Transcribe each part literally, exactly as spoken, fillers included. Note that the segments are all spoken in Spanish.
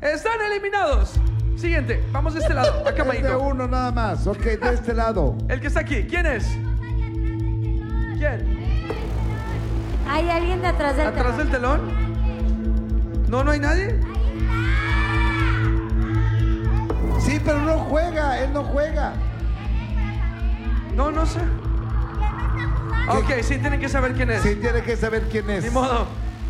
Están eliminados. Siguiente, vamos de este lado, acá, Es de Maito. uno nada más. Ok, de este lado. El que está aquí, ¿quién es? ¿Quién? Hay alguien de atrás del ¿Atrás del telón. telón? ¿No, no hay nadie? Sí, pero no juega. Él no juega. No, no sé. Ok, sí, tienen que saber quién es. Sí, tiene que saber quién es. Ni modo.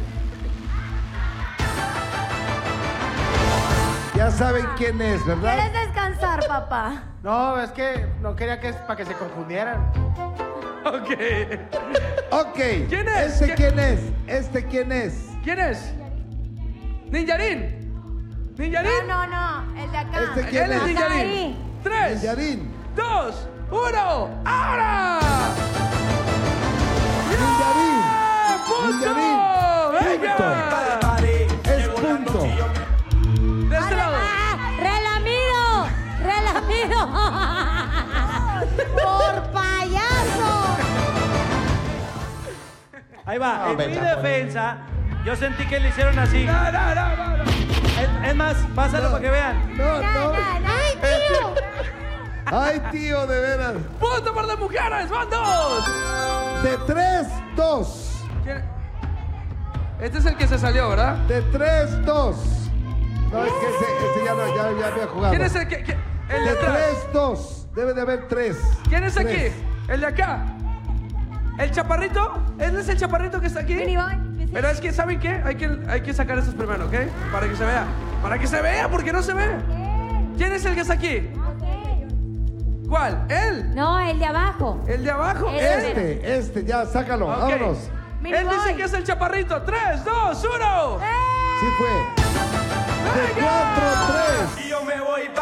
Ya saben quién es, ¿verdad? ¿Quieres descansar, papá? No, es que no quería que es para que se confundieran. Ok. Ok. ¿Quién es? ¿Este ¿Qui- quién es? ¿Este quién es? ¿Quién es? Ninjarín. ¿Ninjarín? No, no, no, el de acá. Este quién Él es es? Ninjarín. ahí. Tres, Yarin. dos, uno, ¡ahora! Ninjarín. ¡Eh, ¡Punto! Ninjarín. ¡Venga! Es punto. De este lado. ¡Ah! ¡Relamido! ¡Relamido! ¡Por payaso! Ahí va, No, en mi venga, defensa, yo sentí que le hicieron así. No, no, no, no, no. Es, es más, pásalo para que vean. No, no. ¡Ay, tío! Ay, tío, de veras. ¡Punto por las mujeres! ¡Van dos! De tres, dos. ¿Quién? Este es el que se salió, ¿verdad? De tres, dos. No, es que ese, ese ya, no, ya, ya había jugado. ¿Quién es el que, que- el de De atrás? tres, dos. Debe de haber tres. ¿Quién es aquí? Tres. El de acá. ¿El chaparrito? ¿Él es el chaparrito que está aquí? Mini boy. Pero es que, ¿saben qué? Hay que, hay que sacar estos primero, ¿ok? Para que se vea. Para que se vea, porque no se ve. ¿Quién es el que está aquí? ¿Cuál? ¿Él? No, el de abajo. ¿El de abajo? Ese. ¿Él? Este, este, ya, sácalo. Ok. Vámonos. Mini Él dice boy. que es el chaparrito. ¡Tres, dos, uno! Sí fue. De ¡Venga! cuatro, tres. Y yo me voy pa'